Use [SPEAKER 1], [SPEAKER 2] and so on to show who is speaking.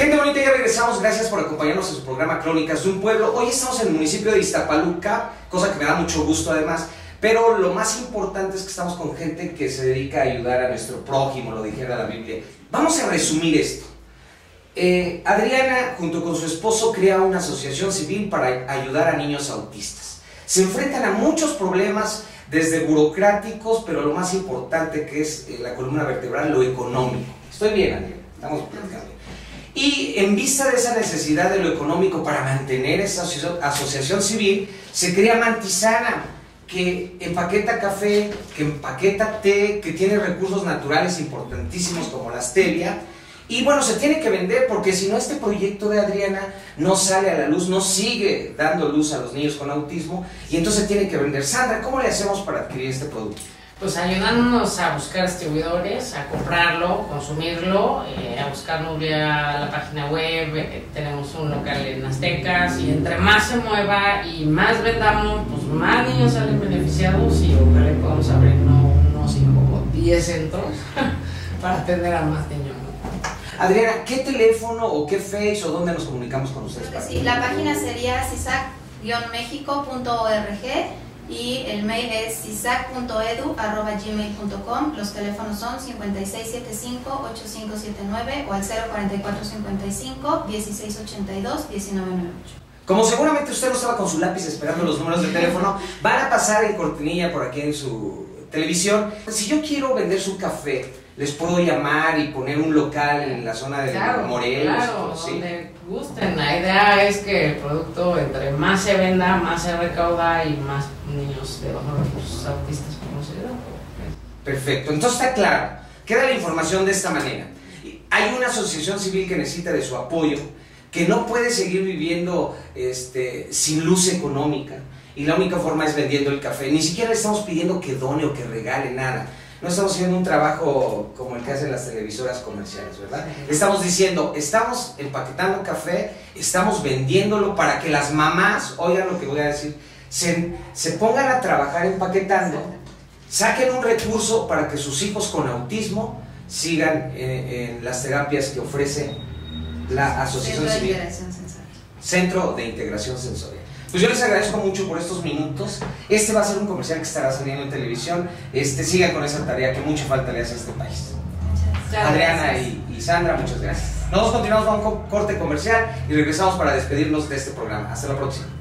[SPEAKER 1] Gente bonita, ya regresamos. Gracias por acompañarnos en su programa Crónicas de un Pueblo. Hoy estamos en el municipio de Iztapaluca, cosa que me da mucho gusto además. Pero lo más importante es que estamos con gente que se dedica a ayudar a nuestro prójimo, lo dijera la Biblia. Vamos a resumir esto. Adriana, junto con su esposo, crea una asociación civil para ayudar a niños autistas. Se enfrentan a muchos problemas, desde burocráticos, pero lo más importante que es la columna vertebral, lo económico. Estoy bien, Adriana, estamos platicando. Y en vista de esa necesidad de lo económico para mantener esa asociación civil, se crea Mantisana, que empaqueta café, que empaqueta té, que tiene recursos naturales importantísimos como la stevia. Y bueno, se tiene que vender porque si no este proyecto de Adriana no sale a la luz, no sigue dando luz a los niños con autismo y entonces tiene que vender. Sandra, ¿cómo le hacemos para adquirir este producto?
[SPEAKER 2] Pues ayudándonos a buscar distribuidores, a comprarlo, consumirlo, a buscarlo vía la página web. Tenemos un local en Aztecas y entre más se mueva y más vendamos, pues más niños salen beneficiados y ojalá podamos abrir no unos 5 o 10 centros para atender a más niños.
[SPEAKER 1] Adriana, ¿qué teléfono o qué Face o dónde nos comunicamos con ustedes?
[SPEAKER 3] Sí, la página sería cisac-mexico.org y el mail es cisac.edu@gmail.com. Los teléfonos son 5675-8579 o al 04455-1682-1998.
[SPEAKER 1] Como seguramente usted no estaba con su lápiz esperando los números de teléfono, van a pasar en cortinilla por aquí en su televisión. Si yo quiero vender su café, les puedo llamar y poner un local en la zona de Morelos.
[SPEAKER 2] Claro, ¿sí? Donde gusten. La idea es que el producto entre más se venda, más se recauda y más niños de bajos recursos autistas podemos ayudar.
[SPEAKER 1] Perfecto, entonces está claro. Queda la información de esta manera. Hay una asociación civil que necesita de su apoyo, que no puede seguir viviendo sin luz económica. Y la única forma es vendiendo el café. Ni siquiera le estamos pidiendo que done o que regale nada. No estamos haciendo un trabajo como el que hacen las televisoras comerciales, ¿verdad? Estamos diciendo, estamos empaquetando café, estamos vendiéndolo para que las mamás, oigan lo que voy a decir, se pongan a trabajar empaquetando, saquen un recurso para que sus hijos con autismo sigan en las terapias que ofrece la Asociación Civil. Centro de Integración Sensorial. Pues yo les agradezco mucho por estos minutos. Este va a ser un comercial que estará saliendo en televisión. Sigan con esa tarea que mucha falta le hace a este país. Adriana y Sandra, muchas gracias. Nosotros continuamos con un corte comercial y regresamos para despedirnos de este programa. Hasta la próxima.